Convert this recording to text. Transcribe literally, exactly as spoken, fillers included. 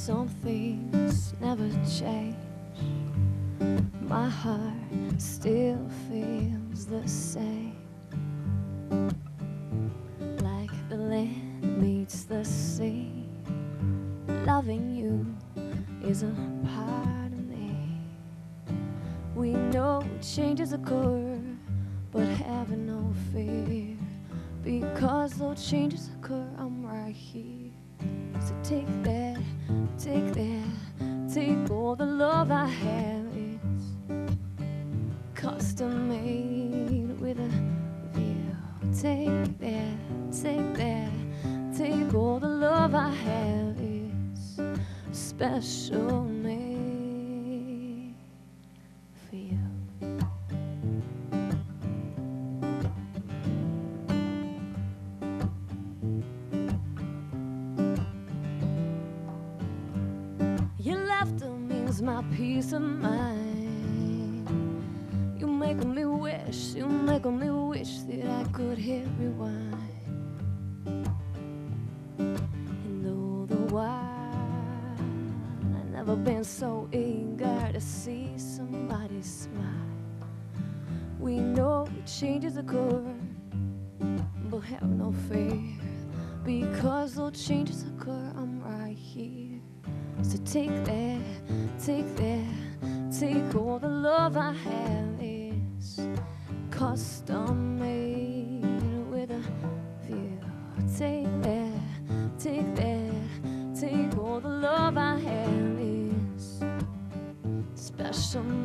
some things never change. My heart still feels the same, like the land meets the sea. Loving you is a part of me. We know changes occur, but have no fear, because though changes occur, I'm right here. So take that, take that, take all the love I have. It's custom made with a view. Take that, take that, take all the love I have. It's special made for you. Your laughter means my peace of mind. You make me wish, you make me wish that I could hit rewind. And all the while, I've never been so eager to see somebody smile. We know changes occur, but have no fear, because though changes occur, I'm right here. So take that, take that, take all the love I have. It's custom made with a view. Take that, take that, take all the love I have. It's special